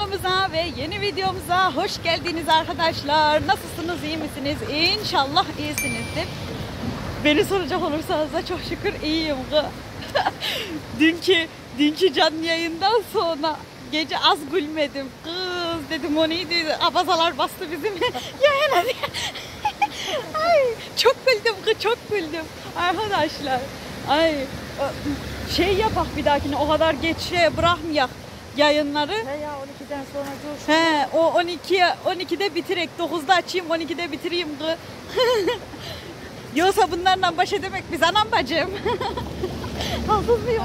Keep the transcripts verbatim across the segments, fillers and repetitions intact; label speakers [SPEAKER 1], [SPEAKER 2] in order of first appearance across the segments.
[SPEAKER 1] kanalımıza ve yeni videomuza hoş geldiniz arkadaşlar. Nasılsınız, iyi misiniz? İnşallah iyisinizdir. Beni soracak olursanız da çok şükür iyiyim. dünkü, dünkü canlı yayından sonra gece az gülmedim. Kız dedim, o neydi? Abazalar bastı bizim yayına diye. Ay, çok güldüm kız, çok güldüm arkadaşlar. Ay, şey yapak bir dahakine, o kadar geç şey bırakmayak yayınları.
[SPEAKER 2] He ya, on ikiden sonra coştu.
[SPEAKER 1] He, o on ikiye on ikide bitirek, dokuzda açayım, on ikide bitireyim kız. Yoksa bunlarla baş edemek biz anam bacım. Haksız mıyım?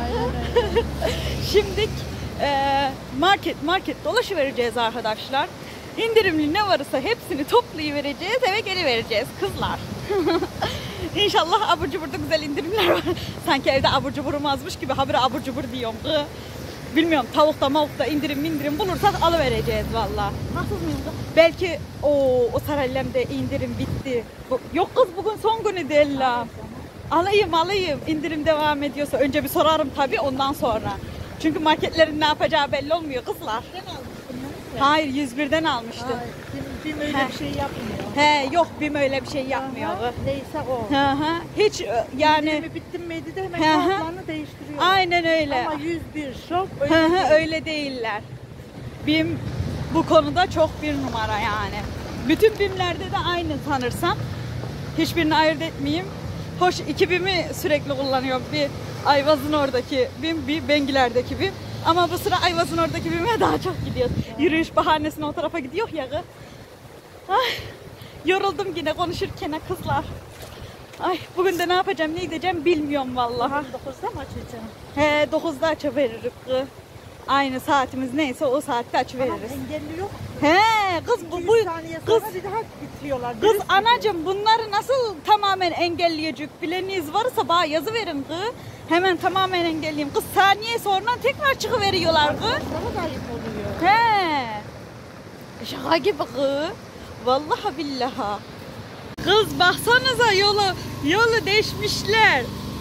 [SPEAKER 1] Şimdi e, market market dolaşıvereceğiz arkadaşlar. İndirimli ne varsa hepsini toplayıvereceğiz, eve gelivereceğiz kızlar. İnşallah abur cuburda güzel indirimler var. Sanki evde abur cuburum azmış gibi habire abur cubur diyorum. Bilmiyorum, tavukta mavukta indirim indirim bulursak alıvereceğiz valla. Nasıl mıyım? Belki o, o Saraylem'de indirim bitti. Yok kız, bugün son günü değil la. Alayım alayım, indirim devam ediyorsa. Önce bir sorarım tabii, ondan sonra. Çünkü marketlerin ne yapacağı belli olmuyor kızlar. Hayır, yüz birden almıştım.
[SPEAKER 2] Hayır, BİM öyle
[SPEAKER 1] He.
[SPEAKER 2] bir şey yapmıyor.
[SPEAKER 1] He, yok, BİM öyle bir şey yapmıyor.
[SPEAKER 2] Aha, neyse o.
[SPEAKER 1] Hı hı. Hiç yani.
[SPEAKER 2] İndirimi bitti miydi de hemen
[SPEAKER 1] Hı hı.
[SPEAKER 2] kartlarını değiştiriyor.
[SPEAKER 1] Aynen öyle.
[SPEAKER 2] Ama yüz bir şok
[SPEAKER 1] Hı
[SPEAKER 2] öyle
[SPEAKER 1] hı,
[SPEAKER 2] değil.
[SPEAKER 1] öyle değiller. BİM bu konuda çok bir numara yani. Bütün BİM'lerde de aynı sanırsam. Hiçbirini ayırt etmeyeyim. Hoş, iki BİM'i sürekli kullanıyorum. Bir Ayvaz'ın oradaki BİM, bir Bengiler'deki BİM. Ama bu sıra Ayvaz'ın oradaki BİM'e daha çok gidiyoruz. Yürüyüş bahanesine o tarafa gidiyor ya. Ay, yoruldum yine konuşurken kızlar. Ay, bugün de ne yapacağım, ne gideceğim bilmiyorum vallahi.
[SPEAKER 2] dokuzda mı açacağım?
[SPEAKER 1] He, dokuzda açıveririz. Aynı saatimiz neyse o saatte açıveririz.
[SPEAKER 2] Engelli yok.
[SPEAKER 1] He, kız bu, bu
[SPEAKER 2] kız
[SPEAKER 1] kız
[SPEAKER 2] bir daha bitiriyorlar.
[SPEAKER 1] kız anacığım, bunları nasıl tamamen engelleyecek bileniniz varsa bana yazı verin kız. Hemen tamamen engelleyeyim. Kız saniye sonra tekrar çıkıveriyorlar kız.
[SPEAKER 2] Sana da ayıp oluyor.
[SPEAKER 1] He. Şaka gibi kız. Vallahi billahi. Kız baksanıza, yolu yolu değişmişler.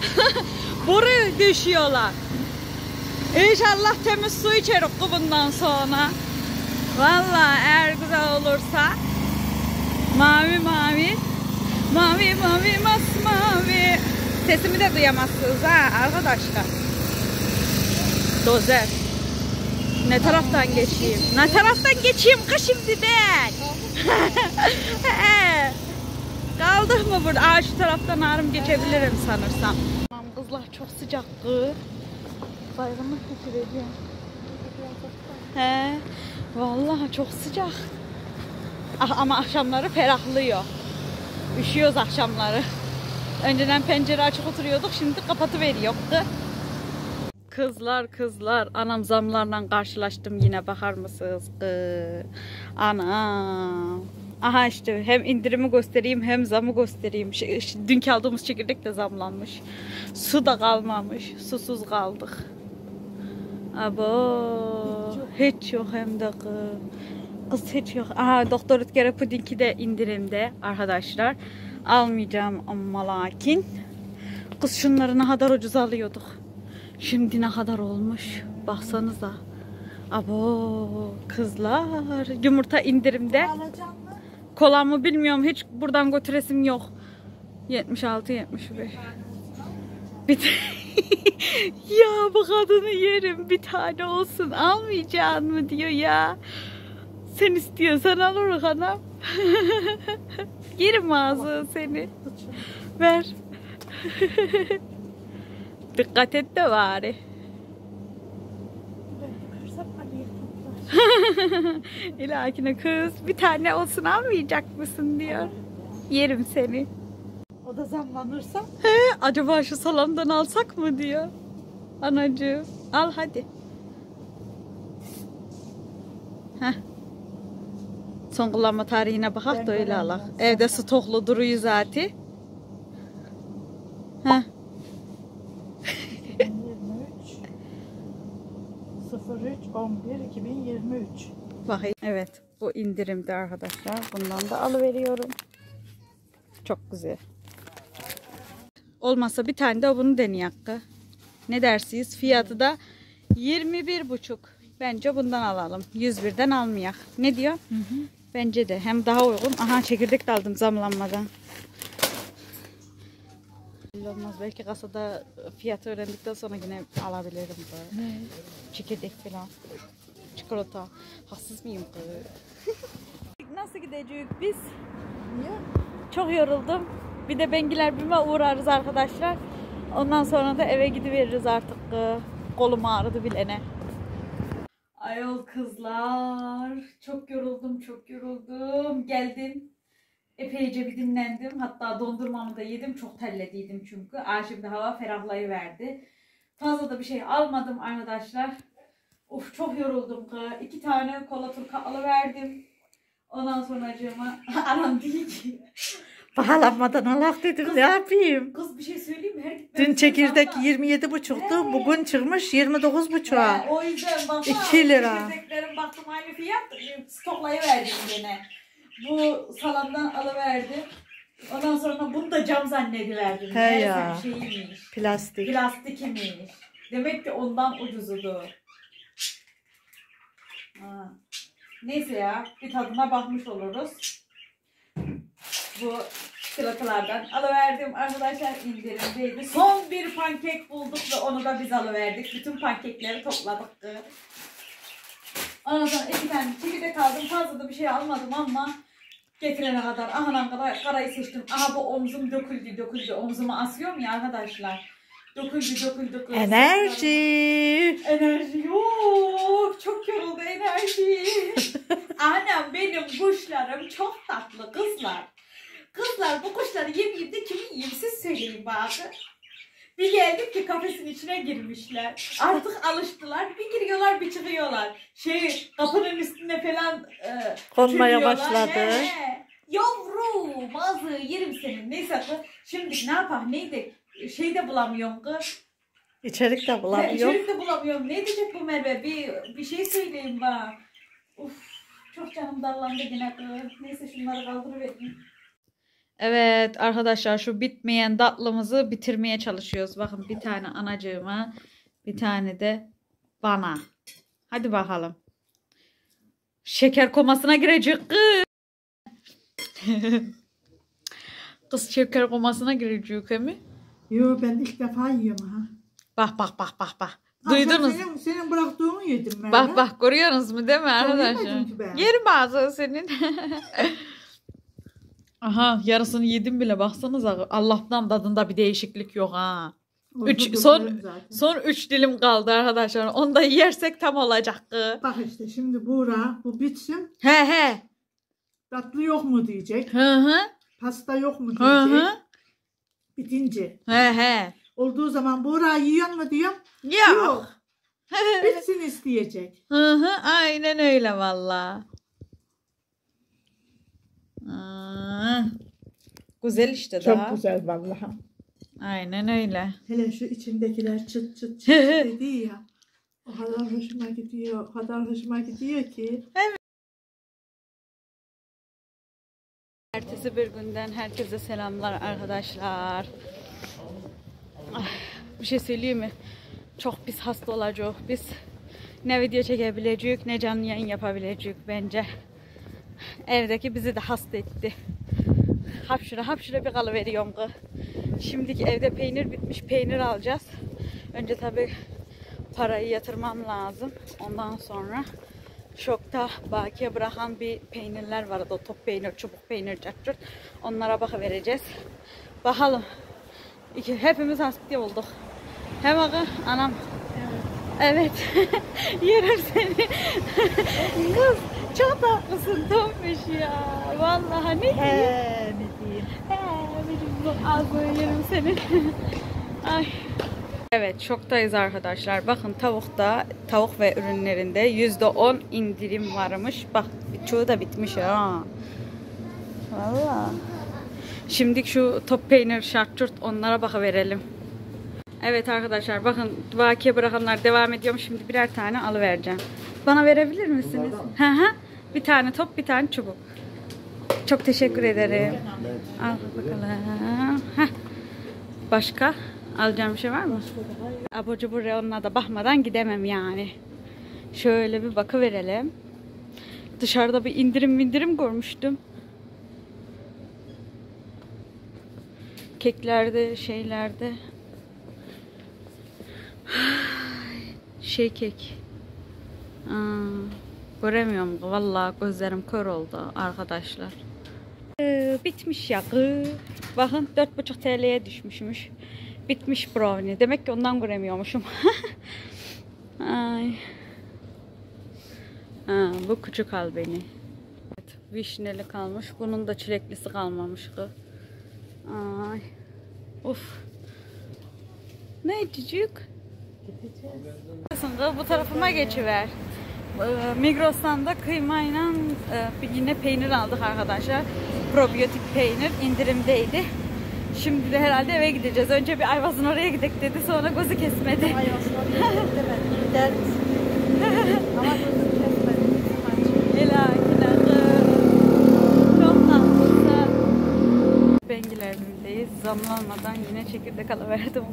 [SPEAKER 1] Boru düşüyorlar. İnşallah temiz su içerik bundan sonra. Vallahi eğer güzel olursa. Mavi mavi. Mavi mavi masmavi. Sesimi de duyamazsınız ha arkadaşlar. Dozer. Ne taraftan geçeyim? Ne taraftan geçeyim kız şimdi ben? Kaldık mı burada? Aa, şu taraftan ağrım geçebilirim sanırsam. Tamam kızlar, çok sıcak kız. Bayramı geçireceğim. He, vallahi çok sıcak. Ah, ama akşamları ferahlıyor. Üşüyoruz akşamları. Önceden pencere açık oturuyorduk, şimdi kapatıveriyor. Kızlar kızlar, anam zamlarla karşılaştım yine, bakar mısınız? Anam. Aha işte, hem indirimi göstereyim hem zamı göstereyim. Dünkü aldığımız çekirdek de zamlanmış. Su da kalmamış. Susuz kaldık. Abo. Hiç yok hem de kız. Kız hiç yok. Aha, Doktor Ütkere pudingi de indirimde arkadaşlar. Almayacağım ama lakin. Kız şunları ne kadar ucuz alıyorduk. Şimdi ne kadar olmuş. Baksanıza. Abo kızlar. Yumurta indirimde. Kolamı bilmiyorum. Hiç buradan götüresim yok. yetmiş altı yetmiş beş. Bir ya bu kadını yerim. Bir tane olsun. Almayacaksın mı diyor ya. Sen istiyorsan alırız anam. Yerim ağzı seni. Ver. Dikkat et de bari. İlakine kız, bir tane olsun almayacak mısın diyor. Yerim seni.
[SPEAKER 2] O da zamlanırsa.
[SPEAKER 1] He, acaba şu salamdan alsak mı diyor. Anacığım al hadi. Heh. Son kullanma tarihine bakak da öyle alak. Evde stoklu duruyor zaten. Heh.
[SPEAKER 2] sıfır üç on bir iki bin yirmi üç.
[SPEAKER 1] Bakayım. Evet, bu indirimde arkadaşlar. Bundan da alıveriyorum. Çok güzel. Olmazsa bir tane de bunu deneyek. Ne dersiniz? Fiyatı da yirmi bir buçuk. Bence bundan alalım. yüz birden almayak. Ne diyor?
[SPEAKER 2] Hı hı.
[SPEAKER 1] Bence de. Hem daha uygun. Aha çekirdek de aldım zamlanmadan. Olmaz. Belki kasada fiyatı öğrendikten sonra yine alabilirim. Böyle.
[SPEAKER 2] Ne?
[SPEAKER 1] Çekirdek falan. Çikolata. Haksız mıyım kız? Nasıl gideceğiz biz?
[SPEAKER 2] Niye?
[SPEAKER 1] Çok yoruldum. Bir de Bengiler Bim'e uğrarız arkadaşlar. Ondan sonra da eve gidiveririz artık. Kolum ağrıdı bilene. Ayol kızlar. Çok yoruldum, çok yoruldum. Geldim. Epeyce bir dinlendim. Hatta dondurmamı da yedim. Çok terlediydim çünkü. Aa, şimdi hava ferahlayıverdi. Fazla da bir şey almadım arkadaşlar. Of çok yoruldum. İki tane kola turka alıverdim. Ondan sonra acıma anam değil ki.
[SPEAKER 2] Pahalanmadan Allah dedim ne yapayım?
[SPEAKER 1] Kız bir şey söyleyeyim mi? Her
[SPEAKER 2] Dün çekirdek yirmi yedi buçuktu. Bugün çıkmış yirmi dokuz buçuğa.
[SPEAKER 1] He, o yüzden baksana.
[SPEAKER 2] iki lira.
[SPEAKER 1] Çekirdeklerim baktım aynı fiyat. Stoklayıverdim gene. Bu salamdan alıverdim. Ondan sonra bunu da cam zannediverdim.
[SPEAKER 2] He
[SPEAKER 1] Meğerse
[SPEAKER 2] ya.
[SPEAKER 1] bir şeyiymiş.
[SPEAKER 2] Plastik.
[SPEAKER 1] Plastik imiş. Demek ki ondan ucuzudu. Ha. Neyse ya. Bir tadına bakmış oluruz. Bu çikolatalardan alıverdim arkadaşlar, indirimdeydi. Son bir pankek bulduk ve onu da biz alıverdik. Bütün pankekleri topladık. Ondan sonra iki tane çekirdek aldım. Fazla da bir şey almadım ama getirene kadar aha kadar karayı seçtim. Aha bu omzum döküldü döküldü. Omzuma asıyorum ya arkadaşlar. Döküldü döküldü döküldü.
[SPEAKER 2] Enerji.
[SPEAKER 1] Enerji yok. Çok yoruldu enerji. Anam benim kuşlarım çok tatlı kızlar. Kızlar bu kuşları yemeyeyim de kimi yiyeyim siz söyleyin bakın. Bir geldik ki kafesin içine girmişler. Artık alıştılar. Bir giriyorlar bir çıkıyorlar. Şey kapının üstüne falan e,
[SPEAKER 2] Konmaya
[SPEAKER 1] çürüyorlar.
[SPEAKER 2] başladı.
[SPEAKER 1] He, he. Yavrum bazı yerim senin. Neyse kız. Şimdi ne yapalım neydi? Şey de bulamıyorum kız.
[SPEAKER 2] İçerik de
[SPEAKER 1] He,
[SPEAKER 2] bulamıyor.
[SPEAKER 1] içerik de bulamıyorum. Ne diyecek bu Merve? Bir, bir şey söyleyin bana. Uf, çok canım darlandı yine kız. Neyse şunları kaldırıvereyim. Evet arkadaşlar şu bitmeyen tatlımızı bitirmeye çalışıyoruz. Bakın bir tane anacığıma, bir tane de bana. Hadi bakalım. Şeker komasına girecek kız. Kız şeker komasına girecek mi?
[SPEAKER 2] Yo ben ilk defa yiyorum ha.
[SPEAKER 1] Bak bak bak bak bak.
[SPEAKER 2] Akşam
[SPEAKER 1] Duydunuz.
[SPEAKER 2] Senin, senin bıraktığını yedim ben.
[SPEAKER 1] Bak bak görüyorsunuz mu değil mi arkadaşlar?
[SPEAKER 2] yemedim ki ben.
[SPEAKER 1] Yerim ağzı senin. Aha yarısını yedim bile baksanıza. Allah'tan tadında bir değişiklik yok ha.
[SPEAKER 2] Orada
[SPEAKER 1] Üç, son
[SPEAKER 2] dökerim zaten.
[SPEAKER 1] son üç dilim kaldı arkadaşlar. Onu da yersek tam olacak.
[SPEAKER 2] Bak işte şimdi Buğra bu bitsin.
[SPEAKER 1] He he.
[SPEAKER 2] Tatlı yok mu diyecek.
[SPEAKER 1] Hı hı.
[SPEAKER 2] Pasta yok mu
[SPEAKER 1] Hı
[SPEAKER 2] diyecek.
[SPEAKER 1] hı.
[SPEAKER 2] Bitince.
[SPEAKER 1] He he.
[SPEAKER 2] Olduğu zaman Buğra yiyor mu diyorum.
[SPEAKER 1] Yok.
[SPEAKER 2] Yok. Bitsin isteyecek.
[SPEAKER 1] Hı hı. Aynen öyle valla. Aa, güzel işte daha.
[SPEAKER 2] Çok güzel vallahi.
[SPEAKER 1] Aynen öyle.
[SPEAKER 2] Hele şu içindekiler çıt çıt çıt çıt dedi ya. O kadar hoşuma gidiyor. O kadar hoşuma gidiyor ki.
[SPEAKER 1] Ertesi bir günden herkese selamlar arkadaşlar. Ah, bir şey söyleyeyim mi? Çok biz hasta olacağız. Biz ne video çekebileceğiz ne canlı yayın yapabileceğiz bence. Evdeki bizi de hasta etti. Hapşıra hapşıra bir kalıveriyorum kız. Şimdiki evde peynir bitmiş, peynir alacağız. Önce tabii parayı yatırmam lazım. Ondan sonra şokta bakiye bırakan bir peynirler var. O top peynir, çubuk peynir, çarçurt. Onlara bakıvereceğiz. Bakalım. İki, hepimiz hasta olduk. Hem bakın anam. Evet. Yerim seni. Kız çok tatlısın Tombiş ya. Vallahi ne diyeyim?
[SPEAKER 2] He ne diyeyim.
[SPEAKER 1] He, benim bu ağzını yerim senin. Ay. Evet şoktayız arkadaşlar. Bakın tavukta, tavuk ve ürünlerinde yüzde on indirim varmış. Bak çoğu da bitmiş ha. Vallahi. Şimdi şu top peynir, şartçurt onlara bakıverelim. Evet arkadaşlar bakın vakiye bırakanlar devam ediyorum. Şimdi birer tane alıvereceğim. Bana verebilir misiniz? Hı hı. Bir tane top, bir tane çubuk. Çok teşekkür ederim. Al bakalım. Heh. Başka alacağım bir şey var mı? Abur cubur onunla da bakmadan gidemem yani. Şöyle bir bakıverelim. Dışarıda bir indirim indirim görmüştüm. Keklerde, şeylerde. Şey kek. Aa, göremiyorum. Vallahi gözlerim kör oldu arkadaşlar. Ee, bitmiş ya. Bakın dört buçuk T L'ye düşmüşmüş. Bitmiş brownie. Demek ki ondan göremiyormuşum. Ay. Ha, bu küçük al beni. Evet, vişneli kalmış. Bunun da çileklisi kalmamış. Ay. Of. Ne cücük? Bu tarafıma geçiver. Migros'tan da kıymayla yine peynir aldık arkadaşlar. Probiyotik peynir indirimdeydi. Şimdi de herhalde eve gideceğiz. Önce bir Ayvaz'ın oraya gidelim dedi. Sonra gözü kesmedi.
[SPEAKER 2] Ayvaz'ın oraya gidelim gider misin? Ama gözü kesmedi.
[SPEAKER 1] İlakiler. Çok tatlısı. Bengiler'deyiz. Zamlanmadan yine çekirdek alıverdim.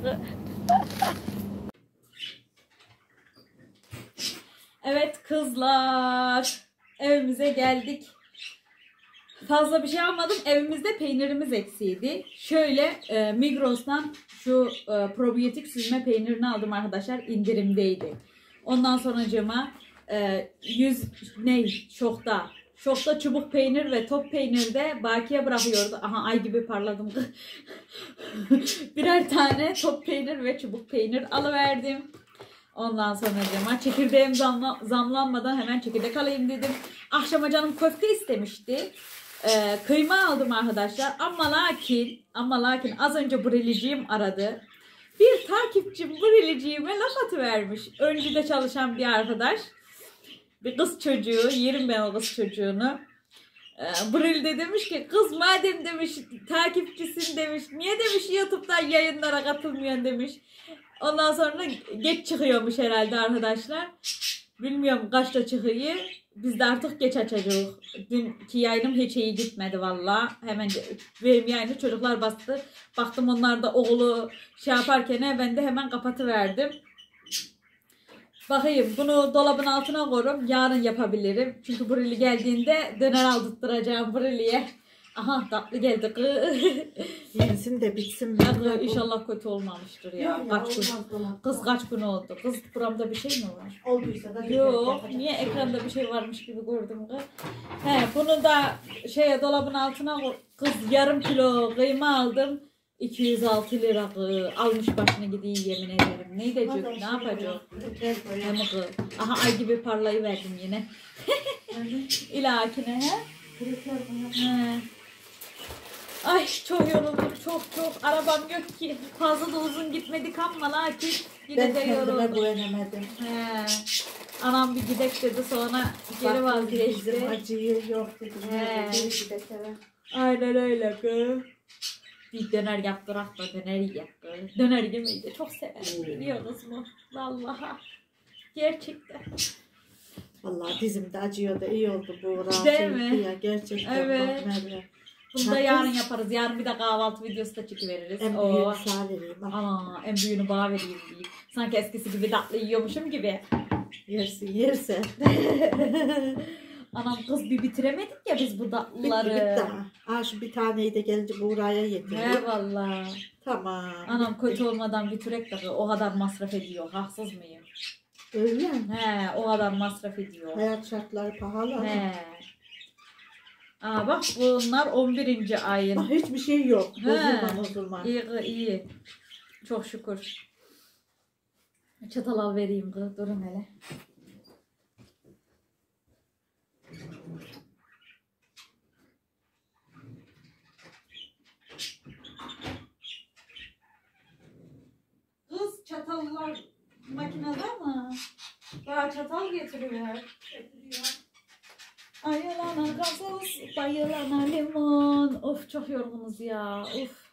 [SPEAKER 1] Evet kızlar. Evimize geldik. Fazla bir şey almadım. Evimizde peynirimiz eksiydi. Şöyle e, Migros'tan şu e, probiyotik süzme peynirini aldım arkadaşlar. İndirimdeydi. Ondan sonracığıma e, yüz ne? Şokta. Şokta çubuk peynir ve top peynir de bakiye bırakıyordu. Aha ay gibi parladım. Birer tane top peynir ve çubuk peynir alıverdim. Ondan sonra çekirdeğim zamla, zamlanmadan hemen çekirdek alayım dedim. Akşama canım köfte istemişti. Ee, kıyma aldım arkadaşlar. Ama lakin, ama lakin az önce Briliciğim aradı. Bir takipçim Briliciğime laf atıvermiş. Öncüde çalışan bir arkadaş. Bir kız çocuğu. Yerim ben o kız çocuğunu. Ee, Bril de demiş ki kız madem demiş takipçisin demiş. Niye demiş YouTube'dan yayınlara katılmıyorsun demiş. Ondan sonra geç çıkıyormuş herhalde arkadaşlar. Bilmiyorum kaçta çıkıyor. Biz de artık geç açacağız. Dünkü yayınım hiç iyi gitmedi valla. Hemen benim yayını çocuklar bastı. Baktım onlar da oğlu şey yaparken ben de hemen kapatıverdim. Bakayım bunu dolabın altına koyurum. Yarın yapabilirim. Çünkü Brili geldiğinde döner aldırtacağım Brili'ye. Aha tatlı geldi.
[SPEAKER 2] Yensin de bitsin.
[SPEAKER 1] Ya, İnşallah kötü olmamıştır ya.
[SPEAKER 2] Yok,
[SPEAKER 1] kaç gün?
[SPEAKER 2] olmaz,
[SPEAKER 1] Kız kaç gün oldu? Kız buramda bir şey mi var?
[SPEAKER 2] Olduysa da
[SPEAKER 1] Yok. Niye ekranda bir şey varmış gibi gördüm kız. He, bunu da şeye dolabın altına koy. Kız yarım kilo kıyma aldım. iki yüz altı lira kız. Almış başına gideyim yemin ederim. Ne edecek? Ne yapacak? Hem kız. Aha ay gibi parlayıverdim yine. İlakine he. He. Ay çok yoruldum çok çok arabam yok ki fazla da uzun gitmedik ama lakin yine
[SPEAKER 2] Ben
[SPEAKER 1] de
[SPEAKER 2] kendime
[SPEAKER 1] yoruldum.
[SPEAKER 2] güvenemedim.
[SPEAKER 1] He. Anam bir gidek dedi sonra geri vazgeçti.
[SPEAKER 2] Bizim acıyı yok dedi.
[SPEAKER 1] He.
[SPEAKER 2] Bir gidek eve.
[SPEAKER 1] Aynen öyle kız. Bir döner yaptırak da döner yiyek kız. Döner yemeyi de çok severim biliyorsunuz mu? Vallahi. Gerçekten.
[SPEAKER 2] Vallahi dizimde acıyor da iyi oldu bu rahat
[SPEAKER 1] Değil mi?
[SPEAKER 2] ya gerçekten.
[SPEAKER 1] Evet.
[SPEAKER 2] Bak Merve.
[SPEAKER 1] Bunu da yarın yaparız. Yarın bir de kahvaltı videosu da çekiveririz.
[SPEAKER 2] En
[SPEAKER 1] Oo.
[SPEAKER 2] büyüğünü sağ vereyim. Bak.
[SPEAKER 1] Ana en büyüğünü bana vereyim diyeyim. Sanki eskisi gibi tatlı yiyormuşum gibi.
[SPEAKER 2] Yersin yersen.
[SPEAKER 1] Anam kız bir bitiremedik ya biz bu tatlıları.
[SPEAKER 2] Bitti daha. Aa şu bir taneyi de gelince Buğra'ya yedirdim.
[SPEAKER 1] He valla.
[SPEAKER 2] Tamam.
[SPEAKER 1] Anam kötü olmadan bitirek de o kadar masraf ediyor. Haksız mıyım?
[SPEAKER 2] Öyle mi?
[SPEAKER 1] He o kadar masraf ediyor.
[SPEAKER 2] Hayat şartları pahalı ama.
[SPEAKER 1] He. Aa bak bunlar on birinci ayın.
[SPEAKER 2] Bak hiçbir şey yok.
[SPEAKER 1] He.
[SPEAKER 2] Bozulma bozulma.
[SPEAKER 1] İyi iyi. Çok şükür. Çatal al vereyim kız. Durun hele. Kız çatallar makinede mi? Daha çatal getiriyor. Getiriyor. Ayılana gazoz, bayılana limon. Of çok yorgunuz ya. Of.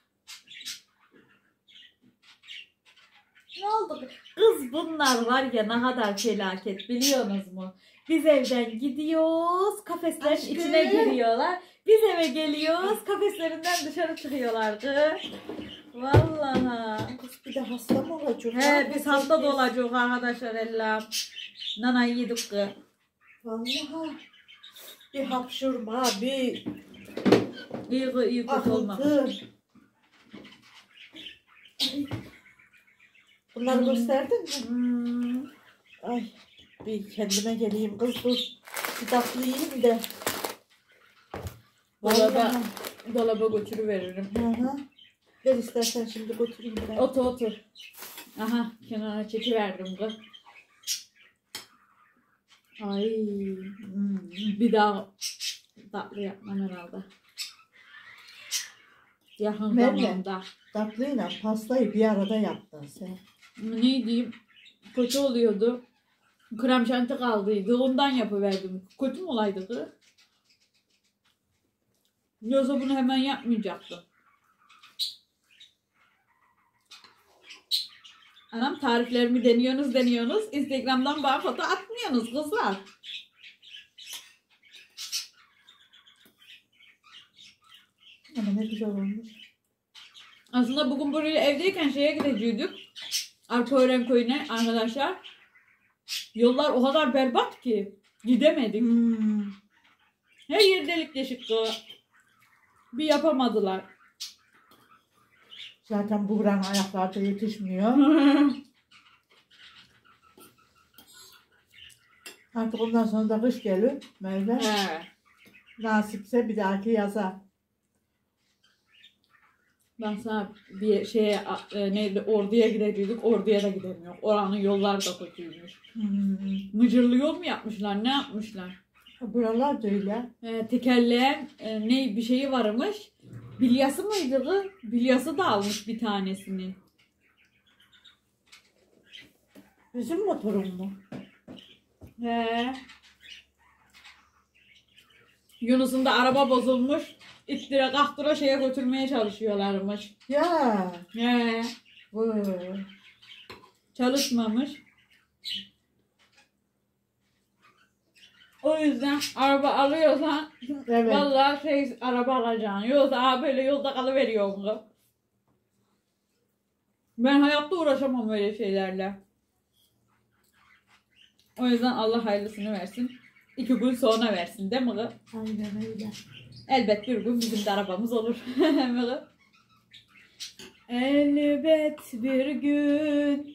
[SPEAKER 1] Ne oldu? Kız bunlar var ya ne kadar felaket biliyorsunuz mu? Biz evden gidiyoruz, kafeslerin
[SPEAKER 2] Aşkım.
[SPEAKER 1] içine giriyorlar. Biz eve geliyoruz. Kafeslerinden dışarı çıkıyorlardı. Vallahi.
[SPEAKER 2] Kız bir de hasta mı olacak?
[SPEAKER 1] He biz hasta da olacağız arkadaşlar ella. Nanayı yedik ki.
[SPEAKER 2] Vallahi. Bir hapşurma, bir
[SPEAKER 1] İyi ki iyi kötü olmamış.
[SPEAKER 2] akıntı. Ay. Bunları gösterdin mi?
[SPEAKER 1] Hmm.
[SPEAKER 2] Ay. Bir kendime geleyim kız dur. Bir tatlı yiyeyim de.
[SPEAKER 1] Dolaba,
[SPEAKER 2] Vallahi.
[SPEAKER 1] dolaba götürüveririm.
[SPEAKER 2] Hı hı. Ver istersen şimdi götüreyim ben.
[SPEAKER 1] Otur otur. Aha kenara çekiverdim kız. Ay hmm, bir daha tatlı yapmam herhalde. Yakın
[SPEAKER 2] Merve.
[SPEAKER 1] zamanda.
[SPEAKER 2] Tatlıyla pastayı bir arada yaptın sen.
[SPEAKER 1] Ne diyeyim? Kötü oluyordu. Krem şanti kaldıydı. Ondan yapıverdim. Kötü mü olaydı kız? Yoksa bunu hemen yapmayacaktım. Anam tariflerimi deniyorsunuz deniyorsunuz. Instagram'dan bana foto atmıyorsunuz kızlar.
[SPEAKER 2] Ama ne güzel olmuş.
[SPEAKER 1] Aslında bugün buraya evdeyken şeye gidecektik. Arpaören köyüne arkadaşlar. Yollar o kadar berbat ki gidemedik.
[SPEAKER 2] Hmm.
[SPEAKER 1] Her yer delik deşik. Bir yapamadılar.
[SPEAKER 2] Zaten buğranın ayaklarda yetişmiyor. Artık ondan sonra da kış gelir. Merve.
[SPEAKER 1] He.
[SPEAKER 2] Nasipse bir dahaki yaza.
[SPEAKER 1] Ben sana bir şeye e, neydi orduya gidecektik. Orduya da gidemiyor. Oranın yolları da kötüymüş.
[SPEAKER 2] Hmm.
[SPEAKER 1] Mıcırlı yol mu yapmışlar? Ne yapmışlar?
[SPEAKER 2] Buralar da öyle.
[SPEAKER 1] E, tekerleğen e, ne bir şeyi varmış. Bilyası mıydı kız? Bilyası da almış bir tanesinin.
[SPEAKER 2] Bizim motorun mu?
[SPEAKER 1] He. Yunus'un da araba bozulmuş. İttire kahtıra şeye götürmeye çalışıyorlarmış.
[SPEAKER 2] Ya.
[SPEAKER 1] He.
[SPEAKER 2] Vay.
[SPEAKER 1] Çalışmamış. O yüzden araba alıyorsan
[SPEAKER 2] Evet.
[SPEAKER 1] vallahi şey araba alacaksın. Yoksa aha böyle yolda kalıveriyor. Ben hayatta uğraşamam öyle şeylerle. O yüzden Allah hayırlısını versin. İki gün sonra versin değil mi kız?
[SPEAKER 2] Aynen öyle.
[SPEAKER 1] Elbet bir gün bizim de arabamız olur. Elbet bir gün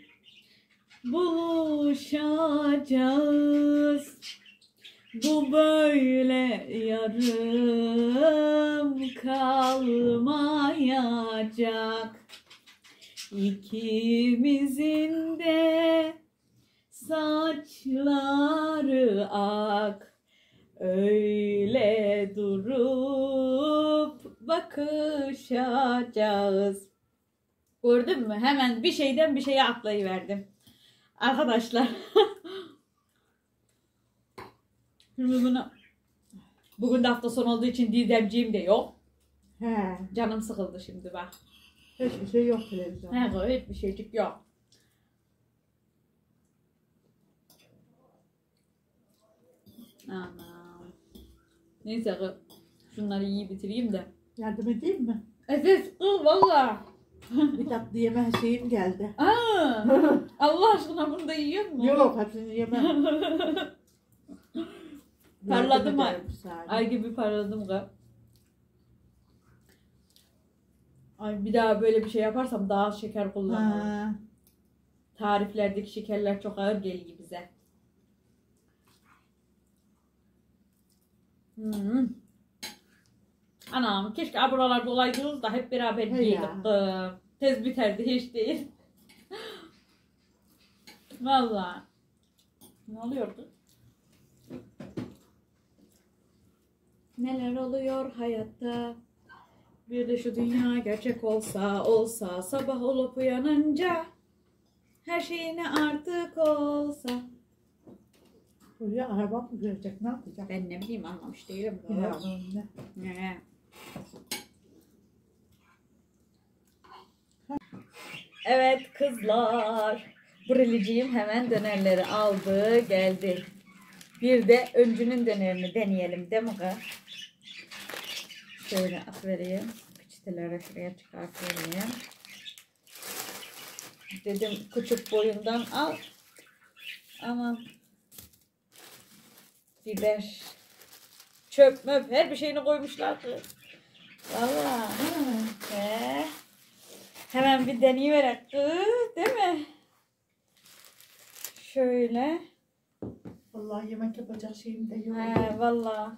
[SPEAKER 1] buluşacağız. Bu böyle yarım kalmayacak. İkimizin de saçları ak. Öyle durup bakışacağız. Gördün mü? Hemen bir şeyden bir şeye atlayıverdim. Arkadaşlar. Şimdi bunu bugün de hafta sonu olduğu için Didemciğim de yok.
[SPEAKER 2] He.
[SPEAKER 1] Canım sıkıldı şimdi bak.
[SPEAKER 2] Hiçbir şey yok televizyonda.
[SPEAKER 1] He kız, hiçbir şeycik yok. Anam. Neyse kız. Şunları iyi bitireyim de.
[SPEAKER 2] Yardım edeyim mi?
[SPEAKER 1] Evet kız valla.
[SPEAKER 2] Bir tatlı yeme şeyim geldi.
[SPEAKER 1] Aa, Allah aşkına bunu da yiyor mu?
[SPEAKER 2] Yok hepsini yemem.
[SPEAKER 1] Parladım ay.
[SPEAKER 2] Yardım ederim sana.
[SPEAKER 1] Ay gibi parladım kız. Ay bir daha böyle bir şey yaparsam daha az şeker kullanırım.
[SPEAKER 2] Ha.
[SPEAKER 1] Tariflerdeki şekerler çok ağır geliyor bize. Hmm. Anam keşke buralarda olaydınız da hep beraber
[SPEAKER 2] He
[SPEAKER 1] yedik.
[SPEAKER 2] ya.
[SPEAKER 1] Tez biterdi hiç değil. Vallahi. Ne oluyordu? Neler oluyor hayatta? Bir de şu dünya gerçek olsa olsa sabah olup uyanınca her şey ne artık olsa.
[SPEAKER 2] Buraya araba mı görecek ne yapacak?
[SPEAKER 1] Ben ne bileyim anlamış değilim.
[SPEAKER 2] Ya, önüne.
[SPEAKER 1] Ne? Evet kızlar. Briliciyim hemen dönerleri aldı geldi. Bir de öncünün dönerini deneyelim değil mi kız? şöyle atıvereyim. Peçeteleri şuraya çıkartıvereyim. Dedim küçük boyundan al. Ama biber, çöp möp her bir şeyini koymuşlardı. Valla. He. Hemen bir deneyiverek. Değil mi? Şöyle.
[SPEAKER 2] Vallahi yemek yapacak şeyim de yok.
[SPEAKER 1] He valla.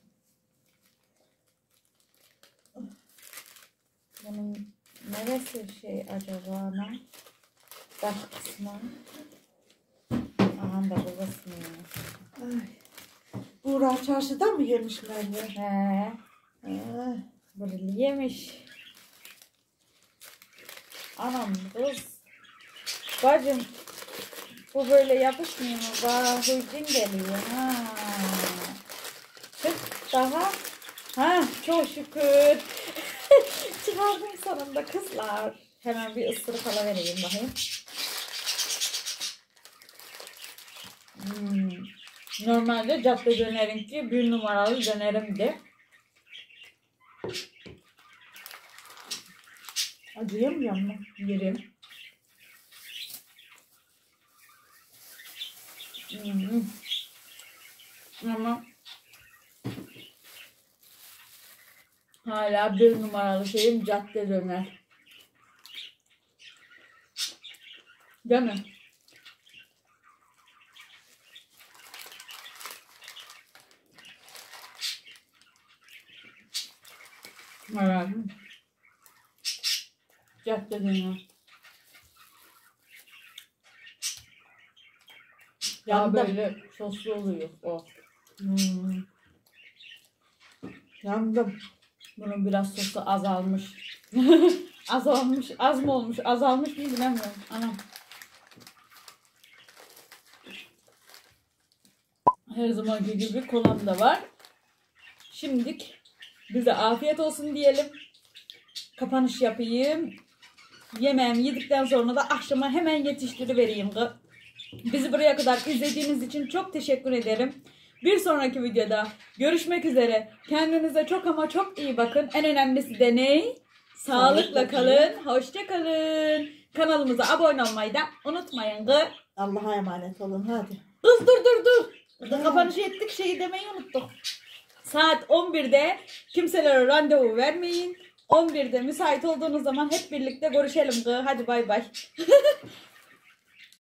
[SPEAKER 1] Bunun neresi şey acaba ana? Baş kısmı. Aha da bu kısmı.
[SPEAKER 2] Ay. Buğra çarşıdan mı yemiş Merve?
[SPEAKER 1] He.
[SPEAKER 2] Ah.
[SPEAKER 1] Böyle yemiş. Anam kız. Bacım. Bu böyle yapışmıyor mu? Bana hıcın geliyor. Ha. Çık daha. Ha çok şükür. Çıkardım sonunda kızlar. Hemen bir ısırık alıvereyim bakayım. Hmm. Normalde cadde dönerinki bir numaralı dönerimdi.
[SPEAKER 2] Acıyamıyor mu?
[SPEAKER 1] Yerim. Hmm. Ama hala bir numaralı şeyim cadde döner. Değil mi? Evet. Cadde döner. Ya
[SPEAKER 2] Yandım.
[SPEAKER 1] böyle soslu oluyor o.
[SPEAKER 2] Hmm. Yandım.
[SPEAKER 1] Bunun biraz sosu azalmış. Azalmış, az mı olmuş, azalmış mı bilemiyorum. Anam. Her zamanki gibi kolam da var. Şimdilik bize afiyet olsun diyelim. Kapanış yapayım. Yemeğimi yedikten sonra da akşama hemen yetiştirivereyim. Bizi buraya kadar izlediğiniz için çok teşekkür ederim. Bir sonraki videoda görüşmek üzere. Kendinize çok ama çok iyi bakın. En önemlisi de ne? Sağlıkla kalın. Hoşça kalın. Kanalımıza abone olmayı da unutmayın.
[SPEAKER 2] Allah'a emanet olun hadi.
[SPEAKER 1] Kız dur dur dur. Kapanışı ettik, şeyi demeyi unuttuk. Saat on birde kimselere randevu vermeyin. on birde müsait olduğunuz zaman hep birlikte görüşelim. Hadi bay bay.